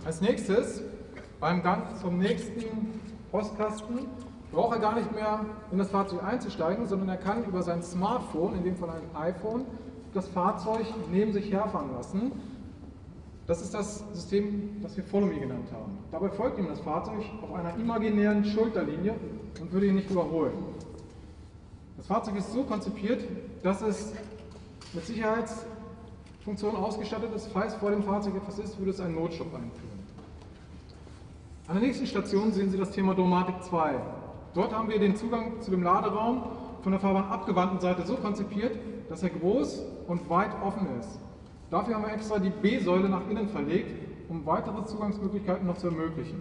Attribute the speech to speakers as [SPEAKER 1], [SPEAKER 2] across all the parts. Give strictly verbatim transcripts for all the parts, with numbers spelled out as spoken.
[SPEAKER 1] Als nächstes, beim Gang zum nächsten Postkasten, braucht er gar nicht mehr in das Fahrzeug einzusteigen, sondern er kann über sein Smartphone, in dem Fall ein iPhone, das Fahrzeug neben sich herfahren lassen. Das ist das System, das wir Follow Me genannt haben. Dabei folgt ihm das Fahrzeug auf einer imaginären Schulterlinie und würde ihn nicht überholen. Das Fahrzeug ist so konzipiert, dass es mit Sicherheitsfunktionen ausgestattet ist. Falls vor dem Fahrzeug etwas ist, würde es einen Notstopp einführen. An der nächsten Station sehen Sie das Thema Domatic zwei. Dort haben wir den Zugang zu dem Laderaum von der Fahrbahn abgewandten Seite so konzipiert, dass er groß und weit offen ist. Dafür haben wir extra die B-Säule nach innen verlegt, um weitere Zugangsmöglichkeiten noch zu ermöglichen.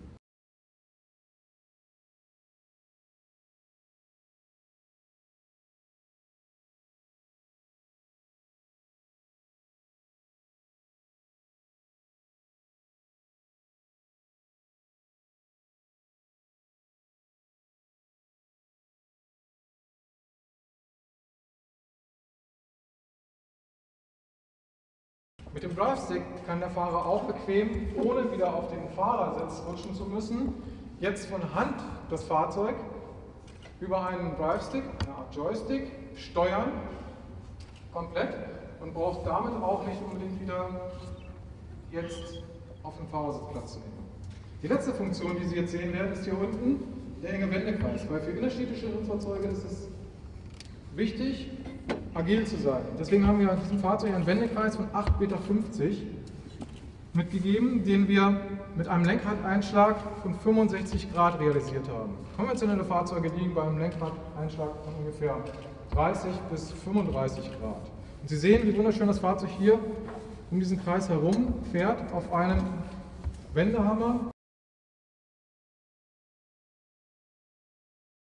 [SPEAKER 1] Mit dem Drive-Stick kann der Fahrer auch bequem, ohne wieder auf den Fahrersitz rutschen zu müssen, jetzt von Hand das Fahrzeug über einen Drive-Stick, eine Art Joystick, steuern, komplett, und braucht damit auch nicht unbedingt wieder jetzt auf dem Fahrersitz Platz zu nehmen. Die letzte Funktion, die Sie jetzt sehen werden, ist hier unten der enge Wendekreis, weil für innerstädtische Fahrzeuge ist es wichtig, agil zu sein. Deswegen haben wir an diesem Fahrzeug einen Wendekreis von acht Meter fünfzig mitgegeben, den wir mit einem Lenkradeinschlag von fünfundsechzig Grad realisiert haben. Konventionelle Fahrzeuge liegen bei einem Lenkradeinschlag von ungefähr dreißig bis fünfunddreißig Grad. Und Sie sehen, wie wunderschön das Fahrzeug hier um diesen Kreis herum fährt auf einem Wendehammer.